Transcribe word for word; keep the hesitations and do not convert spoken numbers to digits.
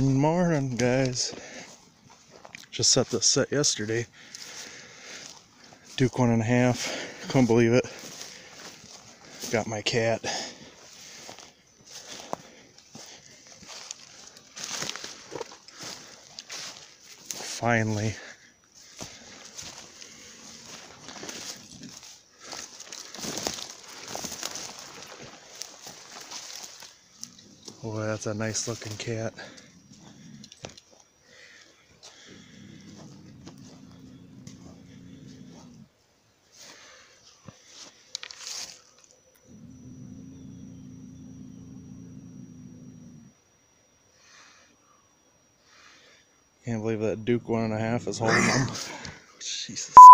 Morning, guys. Just set this set yesterday. Duke one and a half. Couldn't believe it. Got my cat. Finally. Oh, that's a nice looking cat. Can't believe that Duke one and a half is holding them. Jesus.